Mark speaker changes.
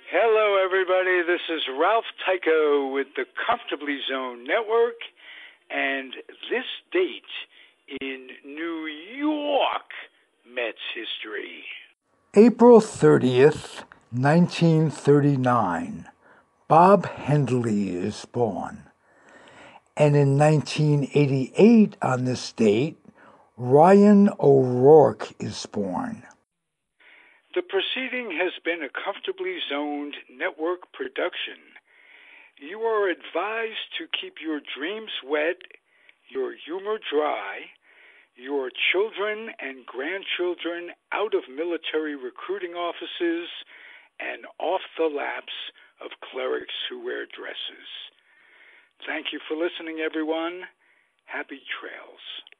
Speaker 1: Hello, everybody. This is Ralph Tycho with the Comfortably Zone Network, and this date in New York Mets history.
Speaker 2: April 30th, 1939, Bob Hendley is born. And in 1988, on this date, Ryan O'Rourke is born.
Speaker 1: The proceeding has been a Comfortably Zoned Network production. You are advised to keep your dreams wet, your humor dry, your children and grandchildren out of military recruiting offices and off the laps of clerics who wear dresses. Thank you for listening, everyone. Happy trails.